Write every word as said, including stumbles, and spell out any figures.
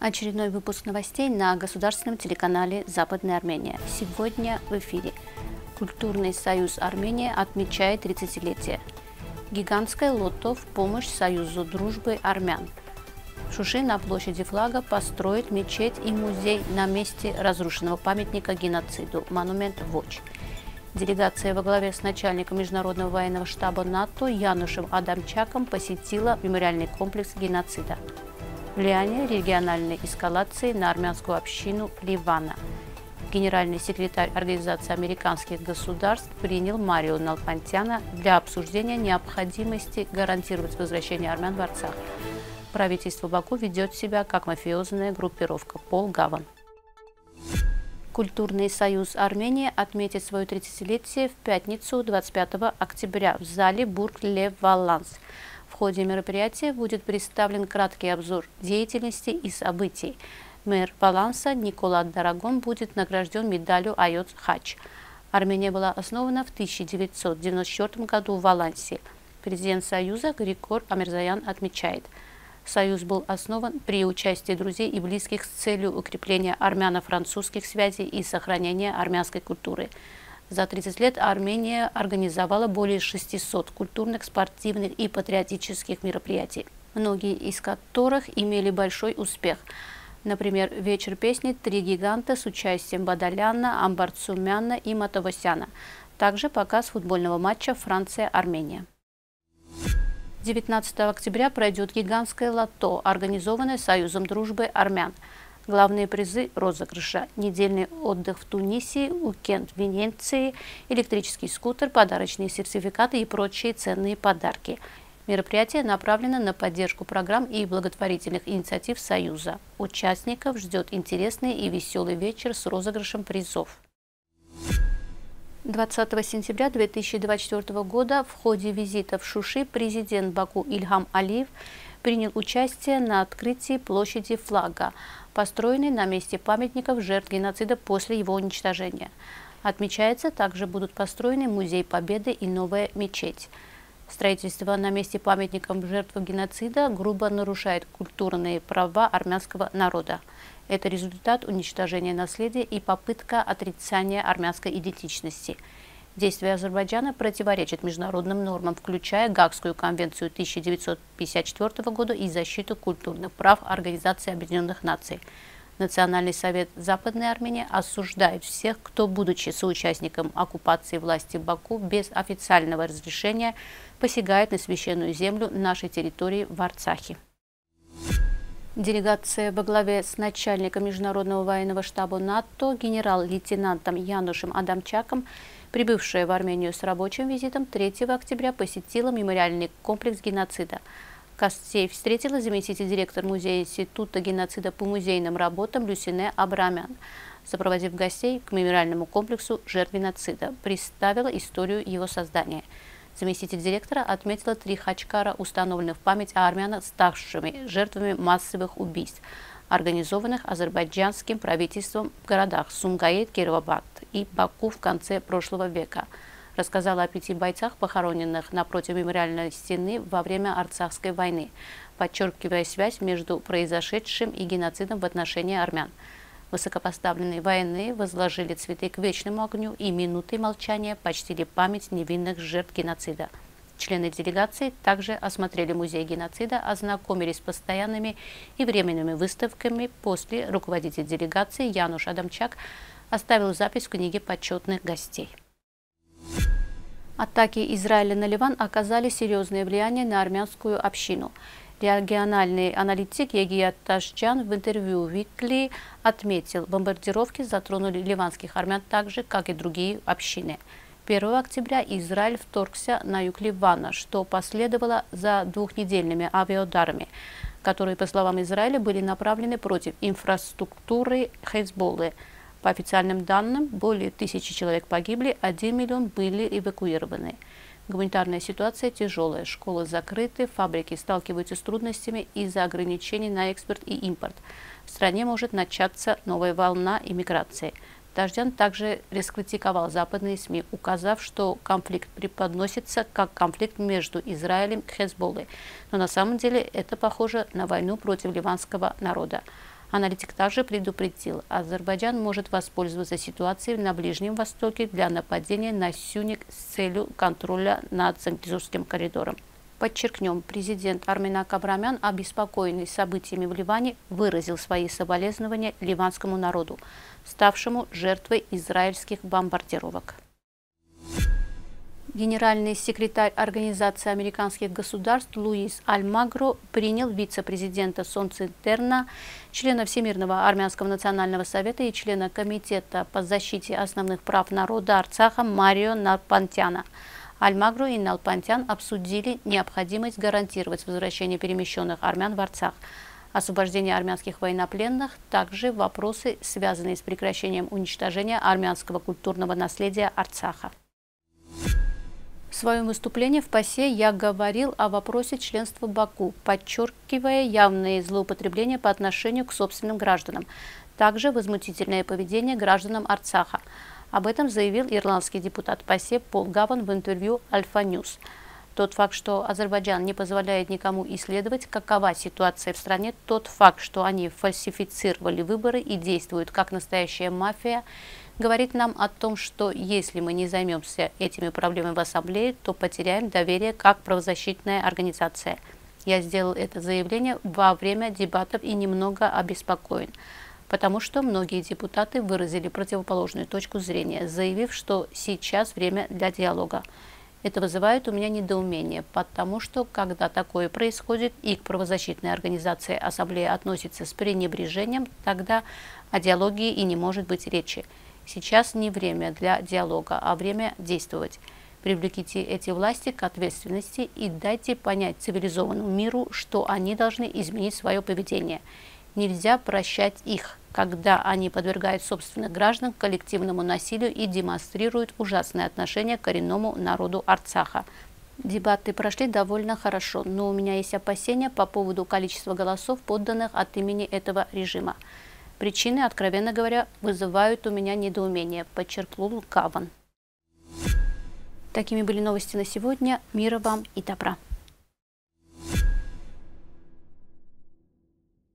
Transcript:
Очередной выпуск новостей на государственном телеканале «Западная Армения». Сегодня в эфире. Культурный союз Армении отмечает тридцатилетие. Гигантское лото в помощь Союзу дружбы армян. В Шуши на площади Флага построят мечеть и музей на месте разрушенного памятника геноциду «Монумент Воч». Делегация во главе с начальником Международного военного штаба НАТО Янушем Адамчаком посетила мемориальный комплекс геноцида. Влияние региональной эскалации на армянскую общину Ливана. Генеральный секретарь Организации американских государств принял Марио Налпантяна для обсуждения необходимости гарантировать возвращение армян в Арцах. Правительство Баку ведет себя как мафиозная группировка Пол Гаван. Культурный союз Армении отметит свое тридцатилетие в пятницу двадцать пятого октября в зале Бург-Ле-Валанс. В ходе мероприятия будет представлен краткий обзор деятельности и событий. Мэр Валанса Никола Дарагон будет награжден медалью Айоц Хач. Армения была основана в тысяча девятьсот девяносто четвёртом году в Валансе. Президент Союза Григор Амирзаян отмечает, Союз был основан при участии друзей и близких с целью укрепления армяно-французских связей и сохранения армянской культуры. За тридцать лет Армения организовала более шестисот культурных, спортивных и патриотических мероприятий, многие из которых имели большой успех. Например, вечер песни «Три гиганта» с участием Бадаляна, Амбарцумяна и Матавосяна. Также показ футбольного матча Франция-Армения. девятнадцатого октября пройдет гигантское лото, организованное Союзом дружбы армян. Главные призы розыгрыша: недельный отдых в Тунисе, уикенд в Венеции, электрический скутер, подарочные сертификаты и прочие ценные подарки. Мероприятие направлено на поддержку программ и благотворительных инициатив Союза. Участников ждет интересный и веселый вечер с розыгрышем призов. двадцатого сентября две тысячи двадцать четвёртого года в ходе визита в Шуши президент Баку Ильхам Алиев принял участие на открытии площади Флага, построенной на месте памятников жертв геноцида после его уничтожения. Отмечается, также будут построены Музей Победы и новая мечеть. Строительство на месте памятников жертвам геноцида грубо нарушает культурные права армянского народа. Это результат уничтожения наследия и попытка отрицания армянской идентичности. Действия Азербайджана противоречат международным нормам, включая Гаагскую конвенцию тысяча девятьсот пятьдесят четвёртого года и защиту культурных прав Организации Объединенных Наций. Национальный совет Западной Армении осуждает всех, кто, будучи соучастником оккупации власти Баку, без официального разрешения посягает на священную землю нашей территории в Арцахе. Делегация во главе с начальником Международного военного штаба НАТО генерал-лейтенантом Янушем Адамчаком, прибывшая в Армению с рабочим визитом, третьего октября посетила мемориальный комплекс геноцида. Гостей встретила заместитель директора музея Института геноцида по музейным работам Люсине Абрамян. Сопроводив гостей к мемориальному комплексу жертв геноцида, представила историю его создания. Заместитель директора отметила три хачкара, установленных в память о армянах, ставшими жертвами массовых убийств, организованных азербайджанским правительством в городах Сумгаит, Кировоград и Баку в конце прошлого века. Рассказала о пяти бойцах, похороненных напротив мемориальной стены во время Арцахской войны, подчеркивая связь между произошедшим и геноцидом в отношении армян. Высокопоставленные военные возложили цветы к вечному огню и минутой молчания почтили память невинных жертв геноцида. Члены делегации также осмотрели музей геноцида, ознакомились с постоянными и временными выставками. После руководитель делегации Януш Адамчак оставил запись в книге почетных гостей. Атаки Израиля на Ливан оказали серьезное влияние на армянскую общину. Региональный аналитик Егия Ташджан в интервью Weekly отметил, бомбардировки затронули ливанских армян так же, как и другие общины. первого октября Израиль вторгся на юг Ливана, что последовало за двухнедельными авиаударами, которые, по словам Израиля, были направлены против инфраструктуры Хезболлы. По официальным данным, более тысячи человек погибли, один миллион были эвакуированы. Гуманитарная ситуация тяжелая, школы закрыты, фабрики сталкиваются с трудностями из-за ограничений на экспорт и импорт. В стране может начаться новая волна иммиграции. Ташджан также раскритиковал западные СМИ, указав, что конфликт преподносится как конфликт между Израилем и Хезболлой. Но на самом деле это похоже на войну против ливанского народа. Аналитик также предупредил, Азербайджан может воспользоваться ситуацией на Ближнем Востоке для нападения на Сюник с целью контроля над Зангезурским коридором. Подчеркнем, президент Армен Акабрамян, обеспокоенный событиями в Ливане, выразил свои соболезнования ливанскому народу, ставшему жертвой израильских бомбардировок. Генеральный секретарь Организации американских государств Луис Альмагро принял вице-президента Социнтерна, члена Всемирного армянского национального совета и члена Комитета по защите основных прав народа Арцаха Марио Налпантяна. Альмагро и Налпантян обсудили необходимость гарантировать возвращение перемещенных армян в Арцах, освобождение армянских военнопленных, также вопросы, связанные с прекращением уничтожения армянского культурного наследия Арцаха. В своем выступлении в ПАСЕ я говорил о вопросе членства Баку, подчеркивая явные злоупотребления по отношению к собственным гражданам, также возмутительное поведение гражданам Арцаха. Об этом заявил ирландский депутат ПАСЕ Пол Гаван в интервью Альфа Ньюс. Тот факт, что Азербайджан не позволяет никому исследовать, какова ситуация в стране, тот факт, что они фальсифицировали выборы и действуют как настоящая мафия, говорит нам о том, что если мы не займемся этими проблемами в Ассамблее, то потеряем доверие как правозащитная организация. Я сделал это заявление во время дебатов и немного обеспокоен, потому что многие депутаты выразили противоположную точку зрения, заявив, что сейчас время для диалога. Это вызывает у меня недоумение, потому что, когда такое происходит и к правозащитной организации Ассамблея относится с пренебрежением, тогда о диалоге и не может быть речи. Сейчас не время для диалога, а время действовать. Привлеките эти власти к ответственности и дайте понять цивилизованному миру, что они должны изменить свое поведение. Нельзя прощать их, когда они подвергают собственных граждан коллективному насилию и демонстрируют ужасное отношение к коренному народу Арцаха. Дебаты прошли довольно хорошо, но у меня есть опасения по поводу количества голосов, подданных от имени этого режима. Причины, откровенно говоря, вызывают у меня недоумение, подчеркнул Каван. Такими были новости на сегодня. Мира вам и добра.